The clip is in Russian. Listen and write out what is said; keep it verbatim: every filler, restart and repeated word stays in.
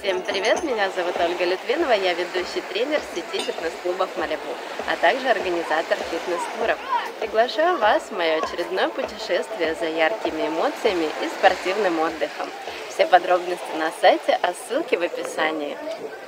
Всем привет, меня зовут Ольга Литвинова, я ведущий тренер сети фитнес-клубов Малибу, а также организатор фитнес-туров. Приглашаю вас в мое очередное путешествие за яркими эмоциями и спортивным отдыхом. Все подробности на сайте, а ссылки в описании.